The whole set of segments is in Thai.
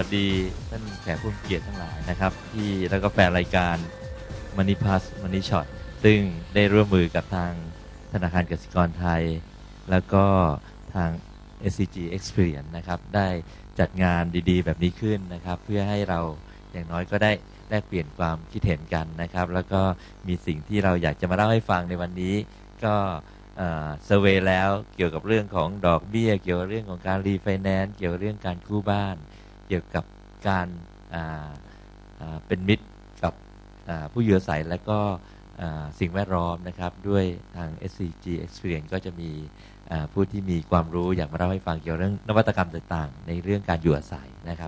วัสดีท่านแขกผู้มีเกียรติทั้งหลายนะครับที่แล้วก็แฟนรายการ Money Plus Money Shot ซึ่งได้ร่วมมือกับทางธนาคารกสิกรไทยแล้วก็ทาง SCG Experience นะครับได้จัดงานดีๆแบบนี้ขึ้นนะครับเพื่อให้เราอย่างน้อยก็ได้แลกเปลี่ยนความคิดเห็นกันนะครับแล้วก็มีสิ่งที่เราอยากจะมาเล่าให้ฟังในวันนี้ก็เซอร์เวย์แล้วเกี่ยวกับเรื่องของดอกเบี้ยเกี่ยวกับเรื่องของการรีไฟแนนซ์เกี่ยวกับเรื่องการกู้บ้านเกี่ยวกับการเป็นมิตรกับผู้อยู่อาศัยและก็สิ่งแวดล้อมนะครับด้วยทาง SCG Experience ก็จะมีผู้ที่มีความรู้อยากมาเล่าให้ฟังเกี่ยวกับเรื่องนวัตกรรมต่างๆในเรื่องการอยู่อาศัยนะครับ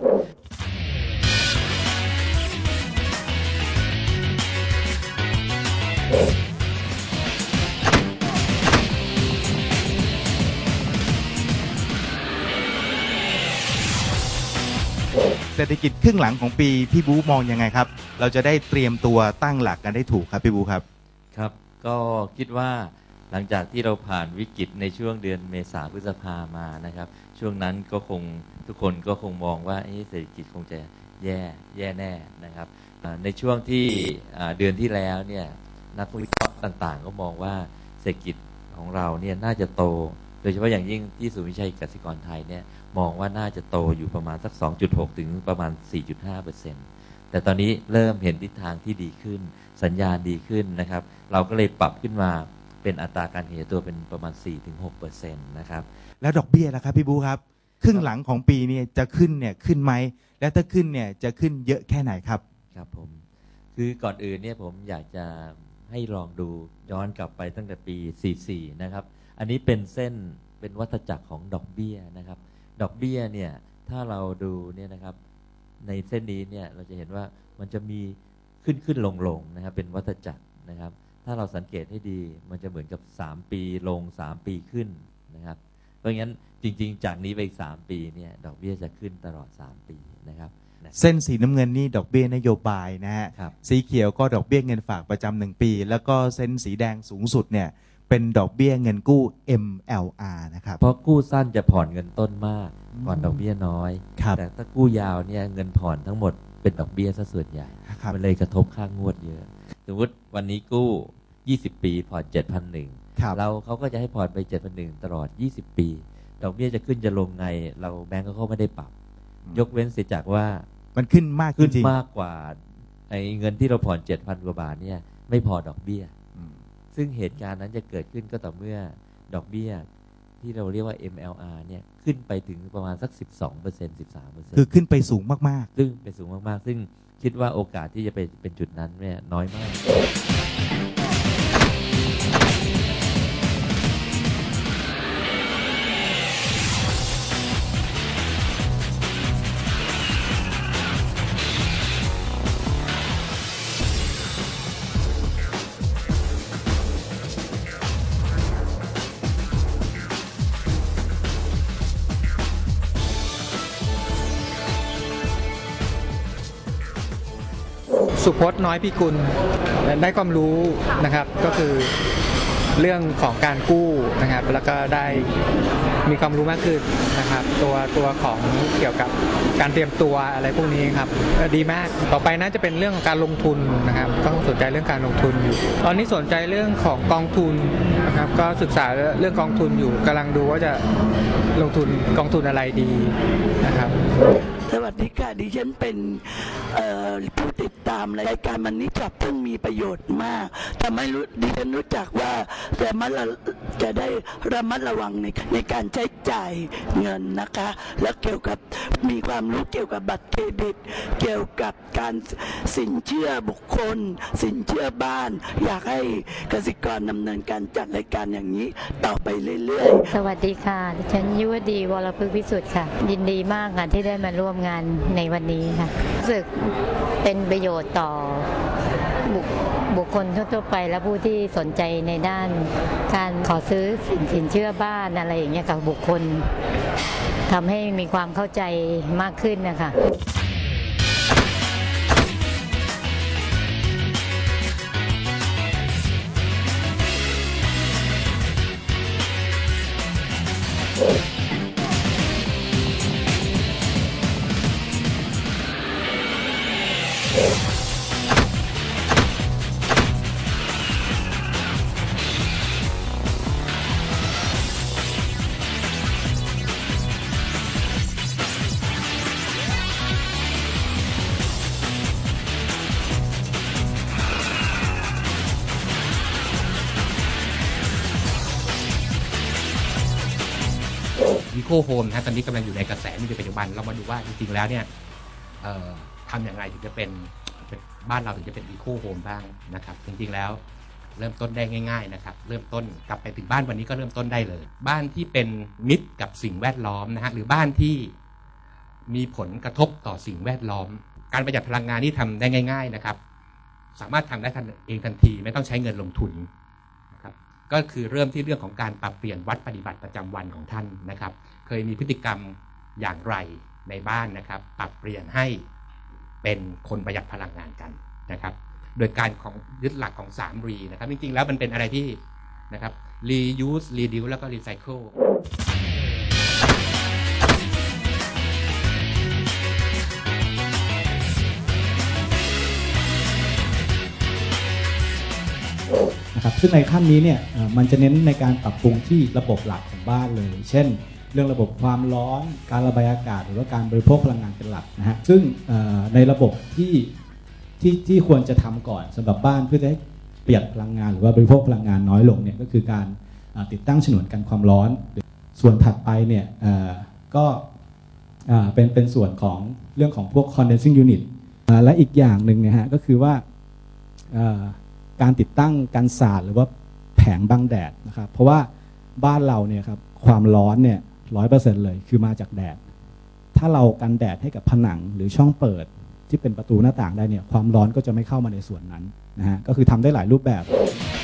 เศรษฐกิจครึ่งหลังของปีพี่บู๊มองยังไงครับเราจะได้เตรียมตัวตั้งหลักกันได้ถูกครับพี่บู๊ครับครับก็คิดว่าหลังจากที่เราผ่านวิกฤตในช่วงเดือนเมษาพฤษภามานะครับช่วงนั้นก็คงทุกคนก็คงมองว่าเศรษฐกิจคงจะแย่แน่นะครับในช่วงที่เดือนที่แล้วเนี่ยนักวิเคราะห์ต่างๆก็มองว่าเศรษฐกิจของเราเนี่ยน่าจะโตโดยเฉพาะอย่างยิ่งที่ศูนย์วิจัยกสิกรไทยเนี่ยมองว่าน่าจะโตอยู่ประมาณสัก 2.6 ถึงประมาณ 4.5% แต่ตอนนี้เริ่มเห็นทิศทางที่ดีขึ้นสัญญาณดีขึ้นนะครับเราก็เลยปรับขึ้นมาเป็นอัตราการขยายตัวเป็นประมาณ 4-6% นะครับแล้วดอกเบี้ยล่ะครับพี่บู๊ครับครึ่งหลังของปีนี้จะขึ้นไหมและถ้าขึ้นเนี่ยจะขึ้นเยอะแค่ไหนครับครับผมคือก่อนอื่นเนี่ยผมอยากจะให้ลองดูย้อนกลับไปตั้งแต่ปี 44 นะครับอันนี้เป็นเส้นเป็นวัฏจักรของดอกเบี้ยนะครับดอกเบี้ยเนี่ยถ้าเราดูเนี่ยนะครับในเส้นนี้เนี่ยเราจะเห็นว่ามันจะมีขึ้นลงนะครับเป็นวัฏจักรนะครับถ้าเราสังเกตให้ดีมันจะเหมือนกับ3ปีลง3ปีขึ้นนะครับเพราะงั้นจริงๆจากนี้ไปอีก3ปีเนี่ยดอกเบี้ยจะขึ้นตลอด3ปีนะครับเส้นสีน้ำเงินนี่ดอกเบี้ยนโยบายนะฮะสีเขียวก็ดอกเบี้ยเงินฝากประจำ1ปีแล้วก็เส้นสีแดงสูงสุดเนี่ยเป็นดอกเบี้ยเงินกู้ MLR นะครับเพราะกู้สั้นจะผ่อนเงินต้นมากผ่อนดอกเบี้ยน้อยแต่ถ้ากู้ยาวเนี่ยเงินผ่อนทั้งหมดเป็นดอกเบี้ยซะส่วนใหญ่มันเลยกระทบค่างวดเยอะสมมติวันนี้กู้20ปีผ่อน 7,100 เขาก็จะให้ผ่อนไป 7,100 ตลอด20ปีดอกเบี้ยจะขึ้นจะลงไงเราแบงก์ก็ไม่ได้ปรับยกเว้นเสียจากว่ามันขึ้นมากขึ้นมากกว่าไอ้เงินที่เราผ่อน 7,000 กว่าบาทเนี่ยไม่พอดอกเบี้ยซึ่งเหตุการณ์นั้นจะเกิดขึ้นก็ต่อเมื่อดอกเบี้ยที่เราเรียกว่า MLR เนี่ยขึ้นไปถึงประมาณสัก 12% 13% คือขึ้นไปสูงมากๆซึ่งเป็นสูงมากๆซึ่งคิดว่าโอกาสที่จะไปเป็นจุดนั้นเนี่ยน้อยมากสุพจน์น้อยพิกุลได้ความรู้นะครับก็คือเรื่องของการกู้นะครับแล้วก็ได้มีความรู้มากขึ้นนะครับตัวของเกี่ยวกับการเตรียมตัวอะไรพวกนี้ครับดีมากต่อไปน่าจะเป็นเรื่องของการลงทุนนะครับต้องสนใจเรื่องการลงทุนอยู่ตอนนี้สนใจเรื่องของกองทุนนะครับก็ศึกษาเรื่องกองทุนอยู่กำลังดูว่าจะลงทุนกองทุนอะไรดีนะครับสวัสดีค่ะดิฉันเป็นผู้ติดตามรายการมันนี่จับซึ่งมีประโยชน์มากทำให้ดิฉันรู้จักว่าจะได้ระมัดระวังในการใช้จ่ายเงินนะคะและเกี่ยวกับมีความรู้เกี่ยวกับบัตรเครดิตเกี่ยวกับการสินเชื่อบุคคลสินเชื่อบ้านอยากให้กสิกรดำเนินการจัดรายการอย่างนี้ต่อไปเรื่อยๆสวัสดีค่ะดิฉันยุวดีวรพฤกษ์วิสุทธิ์ค่ะยินดีมากค่ะที่ได้มาร่วมงานในวันนี้ค่ะรู้สึกเป็นประโยชน์ต่อบุคคลทั่วไปและผู้ที่สนใจในด้านการขอซื้อสินเชื่อบ้านอะไรอย่างเงี้ยกับบุคคลทำให้มีความเข้าใจมากขึ้นนะคะโคโฮมนะตอนนี้กำลังอยู่ในกระแสในปัจจุบันเรามาดูว่าจริงๆแล้วเนี่ยทำอย่างไรถึงจะเป็นบ้านเราถึงจะเป็นอีโคโฮมบ้างนะครับจริงๆแล้วเริ่มต้นได้ง่ายๆนะครับเริ่มต้นกลับไปถึงบ้านวันนี้ก็เริ่มต้นได้เลยบ้านที่เป็นมิตรกับสิ่งแวดล้อมนะฮะหรือบ้านที่มีผลกระทบต่อสิ่งแวดล้อมการประหยัดพลังงานที่ทำได้ง่ายๆนะครับสามารถทำได้เองทันทีไม่ต้องใช้เงินลงทุนนะครับก็คือเริ่มที่เรื่องของการปรับเปลี่ยนวัดปฏิบัติประจำวันของท่านนะครับเคยมีพฤติกรรมอย่างไรในบ้านนะครับปรับเปลี่ยนให้เป็นคนประหยัดพลังงานกันนะครับโดยการของยึดหลักของ3 รีนะครับจริงๆแล้วมันเป็นอะไรที่นะครับ reuse reduce แล้วก็ recycle นะครับซึ่งในขั้นนี้เนี่ยมันจะเน้นในการปรับปรุงที่ระบบหลักของบ้านเลยเช่นเรื่องระบบความร้อนการระบายอากาศหรือว่าการบริโภคพลังงานเป็นหลักนะฮะซึ่งในระบบที่ควรจะทำก่อนสำหรับบ้านเพื่อจะให้ประหยัดพลังงานหรือว่าบริโภคพลังงานน้อยลงเนี่ยก็คือการติดตั้งฉนวนกันความร้อนส่วนถัดไปเนี่ยก็เป็นส่วนของเรื่องของพวก condensing unit และอีกอย่างหนึ่งนะฮะก็คือว่าการติดตั้งกันสาดหรือว่าแผงบังแดดนะครับเพราะว่าบ้านเราเนี่ยครับความร้อนเนี่ย 100% เลยคือมาจากแดดถ้าเรากันแดดให้กับผนังหรือช่องเปิดที่เป็นประตูหน้าต่างได้เนี่ยความร้อนก็จะไม่เข้ามาในส่วนนั้นนะฮะก็คือทำได้หลายรูปแบบ